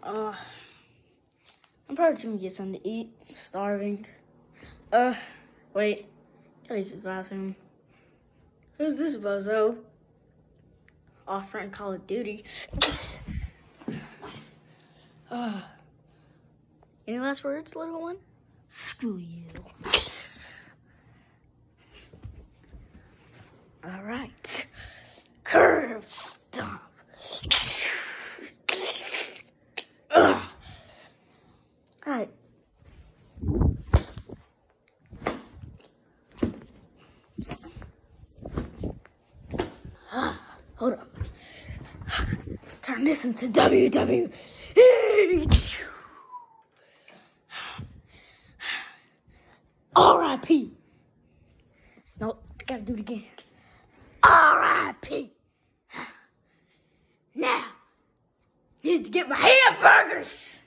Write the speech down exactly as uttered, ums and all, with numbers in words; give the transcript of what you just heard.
Uh, I'm probably just gonna get something to eat. I'm starving. Uh, wait. Gotta use the bathroom. Who's this bozo? Offering Call of Duty. uh, any last words, little one? Screw you. All right. Curve stop. Ugh. All right. Hold up. Turn this into W W E. R I P No, I gotta do it again. R I P Now, need to get my hamburgers.